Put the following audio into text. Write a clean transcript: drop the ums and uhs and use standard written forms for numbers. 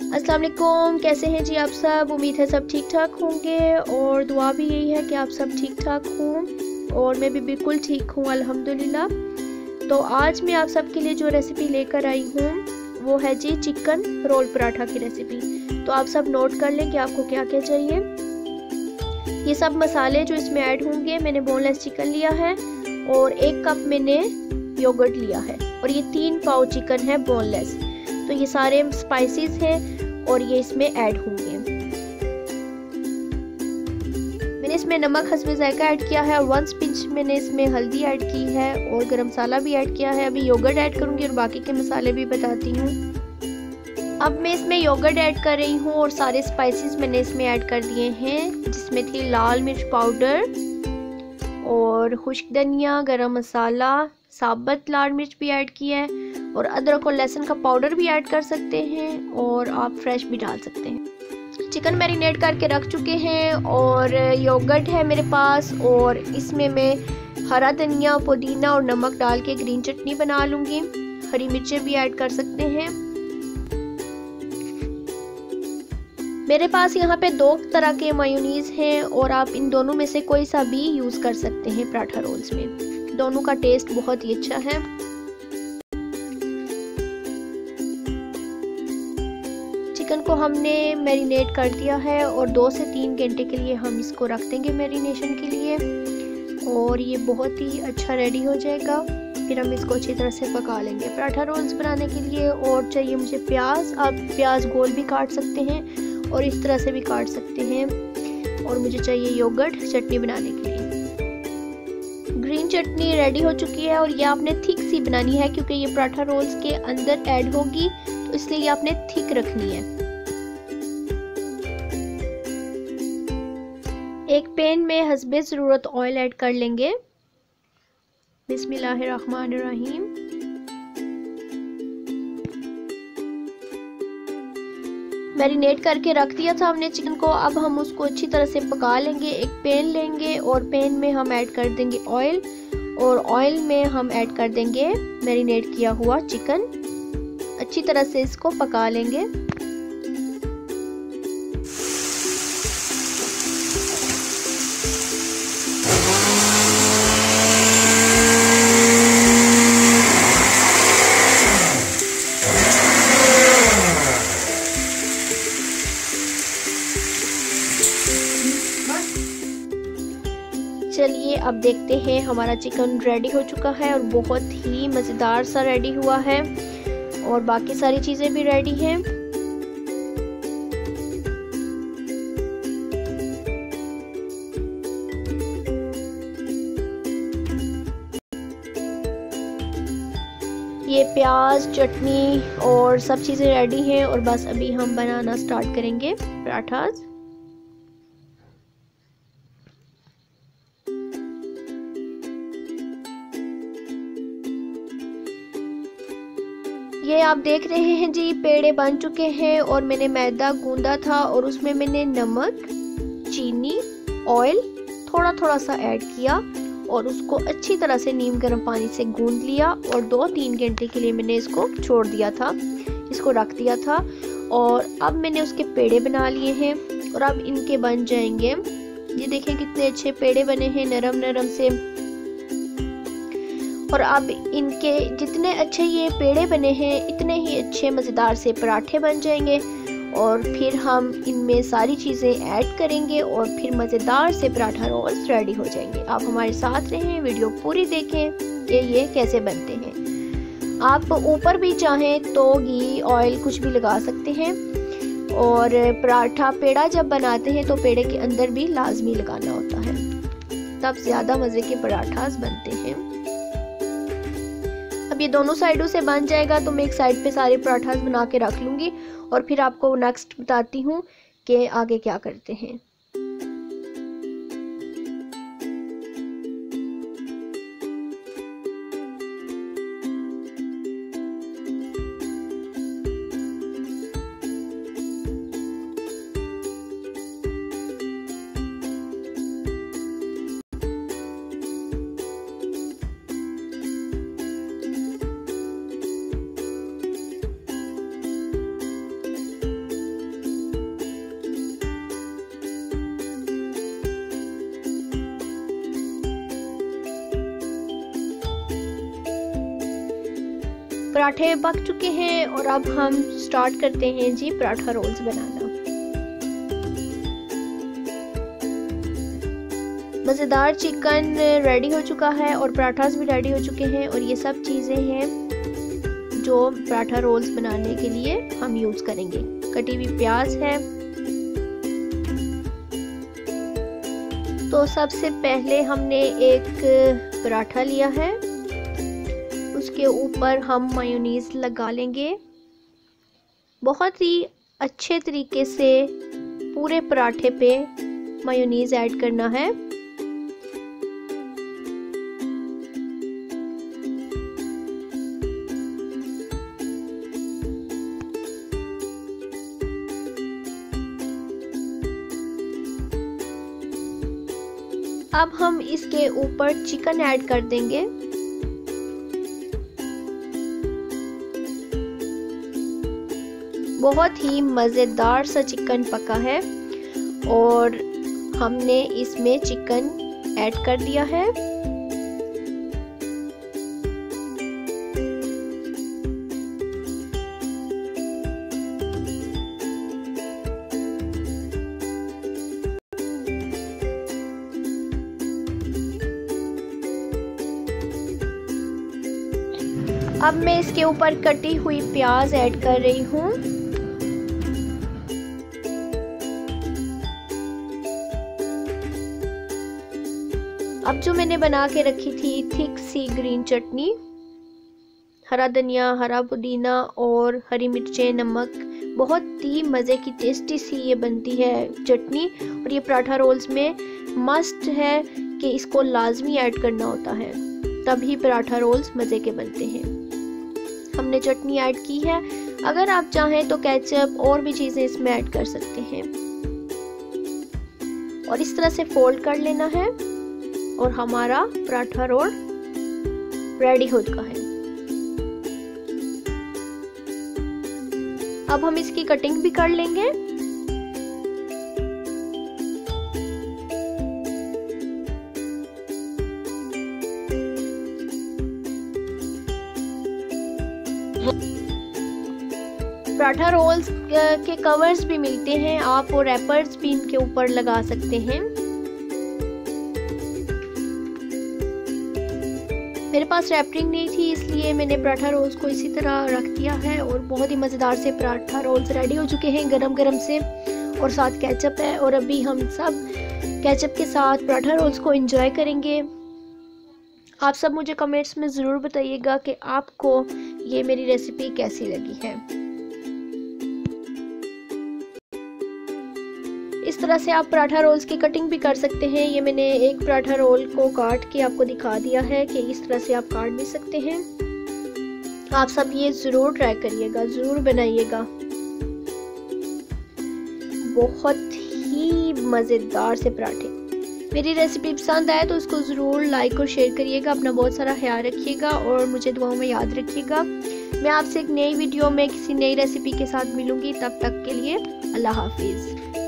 अस्सलाम वालेकुम, कैसे हैं जी आप सब। उम्मीद है सब ठीक ठाक होंगे और दुआ भी यही है कि आप सब ठीक ठाक हों और मैं भी बिल्कुल ठीक हूँ अल्हम्दुलिल्लाह। तो आज मैं आप सब के लिए जो रेसिपी लेकर आई हूँ वो है जी चिकन रोल पराठा की रेसिपी। तो आप सब नोट कर लें कि आपको क्या क्या चाहिए। ये सब मसाले जो इसमें ऐड होंगे, मैंने बोनलेस चिकन लिया है और 1 कप मैंने योगर्ट लिया है और ये 3 पाव चिकन है बोनलेस। तो ये सारे स्पाइसेस हैं और ये इसमें ऐड होंगे। मैंने इसमें नमक हस्बे जायका ऐड किया है और 1 पिंच मैंने इसमें हल्दी ऐड की है और गरम मसाला भी ऐड किया है। अभी योगर्ट ऐड करूंगी और बाकी के मसाले भी बताती हूँ। अब मैं इसमें योगर्ट ऐड कर रही हूँ और सारे स्पाइसेस मैंने इसमें ऐड कर दिए हैं, जिसमें थी लाल मिर्च पाउडर और खुश्क धनिया, गरम मसाला, साबुत लाल मिर्च भी ऐड किया है और अदरक और लहसुन का पाउडर भी ऐड कर सकते हैं और आप फ्रेश भी डाल सकते हैं। चिकन मैरिनेट करके रख चुके हैं और योगर्ट है मेरे पास और इसमें मैं हरा धनिया, पुदीना और नमक डाल के ग्रीन चटनी बना लूँगी। हरी मिर्चें भी ऐड कर सकते हैं। मेरे पास यहाँ पे 2 तरह के मायोनीज हैं और आप इन दोनों में से कोई सा भी यूज़ कर सकते हैं पराठा रोल्स में। दोनों का टेस्ट बहुत ही अच्छा है। चिकन को हमने मैरिनेट कर दिया है और 2 से 3 घंटे के लिए हम इसको रख देंगे मैरिनेशन के लिए और ये बहुत ही अच्छा रेडी हो जाएगा। फिर हम इसको अच्छी तरह से पका लेंगे पराठा रोल्स बनाने के लिए। और चाहिए मुझे प्याज, आप प्याज गोल भी काट सकते हैं और इस तरह से भी काट सकते हैं। और मुझे चाहिए योगर्ट चटनी बनाने के लिए। ग्रीन चटनी रेडी हो चुकी है और ये आपने थिक सी बनानी है क्योंकि ये पराठा रोल्स के अंदर ऐड होगी, तो इसलिए ये आपने थिक रखनी है। एक पैन में हस्बे ज़रूरत ऑयल ऐड कर लेंगे। बिस्मिल्लाहिर्रहमानिर्रहीम। मैरिनेट करके रख दिया था हमने चिकन को। अब हम उसको अच्छी तरह से पका लेंगे। एक पैन लेंगे और पैन में हम ऐड कर देंगे ऑयल और ऑयल में हम ऐड कर देंगे मैरिनेट किया हुआ चिकन। अच्छी तरह से इसको पका लेंगे। चलिए अब देखते हैं, हमारा चिकन रेडी हो चुका है और बहुत ही मज़ेदार सा रेडी हुआ है और बाकी सारी चीज़ें भी रेडी हैं। ये प्याज, चटनी और सब चीज़ें रेडी हैं और बस अभी हम बनाना स्टार्ट करेंगे पराठास। ये आप देख रहे हैं जी, पेड़े बन चुके हैं और मैंने मैदा गूंदा था और उसमें मैंने नमक, चीनी, ऑयल थोड़ा थोड़ा सा ऐड किया और उसको अच्छी तरह से नीम गर्म पानी से गूंद लिया और 2-3 घंटे के लिए मैंने इसको छोड़ दिया था, इसको रख दिया था। और अब मैंने उसके पेड़े बना लिए हैं और अब इनके बन जाएंगे। ये देखें कितने अच्छे पेड़े बने हैं, नरम नरम से। और अब इनके जितने अच्छे ये पेड़े बने हैं इतने ही अच्छे मज़ेदार से पराठे बन जाएंगे और फिर हम इनमें सारी चीज़ें ऐड करेंगे और फिर मज़ेदार से पराठा रोल्स रेडी हो जाएंगे। आप हमारे साथ रहें, वीडियो पूरी देखें कि ये कैसे बनते हैं। आप ऊपर भी चाहें तो घी, ऑयल कुछ भी लगा सकते हैं। और पराठा पेड़ा जब बनाते हैं तो पेड़े के अंदर भी लाजमी लगाना होता है, तब ज़्यादा मज़े के पराठास बनते हैं। अब ये दोनों साइडों से बन जाएगा तो मैं एक साइड पे सारे पराठास बना के रख लूँगी और फिर आपको नेक्स्ट बताती हूँ कि आगे क्या करते हैं। पराठे पक चुके हैं और अब हम स्टार्ट करते हैं जी पराठा रोल्स बनाना। मज़ेदार चिकन रेडी हो चुका है और पराठास भी रेडी हो चुके हैं और ये सब चीज़ें हैं जो पराठा रोल्स बनाने के लिए हम यूज़ करेंगे। कटी हुई प्याज है। तो सबसे पहले हमने एक पराठा लिया है, उसके ऊपर हम मायोनीज लगा लेंगे। बहुत ही अच्छे तरीके से पूरे पराठे पे मायोनीज ऐड करना है। अब हम इसके ऊपर चिकन ऐड कर देंगे। बहुत ही मज़ेदार सा चिकन पका है और हमने इसमें चिकन ऐड कर दिया है। अब मैं इसके ऊपर कटी हुई प्याज ऐड कर रही हूँ। अब जो मैंने बना के रखी थी थिक सी ग्रीन चटनी, हरा धनिया, हरा पुदीना और हरी मिर्चें, नमक, बहुत ही मज़े की टेस्टी सी ये बनती है चटनी। और ये पराठा रोल्स में मस्ट है कि इसको लाजमी ऐड करना होता है, तभी पराठा रोल्स मज़े के बनते हैं। हमने चटनी ऐड की है। अगर आप चाहें तो केचप और भी चीज़ें इसमें ऐड कर सकते हैं। और इस तरह से फोल्ड कर लेना है और हमारा पराठा रोल रेडी हो चुका है। अब हम इसकी कटिंग भी कर लेंगे। पराठा रोल्स के कवर्स भी मिलते हैं, आप वो रैपर्स भी इनके ऊपर लगा सकते हैं। मेरे पास रैपिंग नहीं थी इसलिए मैंने पराठा रोल्स को इसी तरह रख दिया है और बहुत ही मज़ेदार से पराठा रोल्स रेडी हो चुके हैं गरम गरम से, और साथ केचप है। और अभी हम सब केचप के साथ पराठा रोल्स को एंजॉय करेंगे। आप सब मुझे कमेंट्स में ज़रूर बताइएगा कि आपको ये मेरी रेसिपी कैसी लगी है। इस तरह से आप पराठा रोल्स की कटिंग भी कर सकते हैं। ये मैंने एक पराठा रोल को काट के आपको दिखा दिया है कि इस तरह से आप काट भी सकते हैं। आप सब ये ज़रूर ट्राई करिएगा, ज़रूर बनाइएगा। बहुत ही मज़ेदार से पराठे। मेरी रेसिपी पसंद आए तो उसको ज़रूर लाइक और शेयर करिएगा। अपना बहुत सारा ख्याल रखिएगा और मुझे दुआओं में याद रखिएगा। मैं आपसे एक नई वीडियो में किसी नई रेसिपी के साथ मिलूंगी। तब तक के लिए अल्लाह हाफिज़।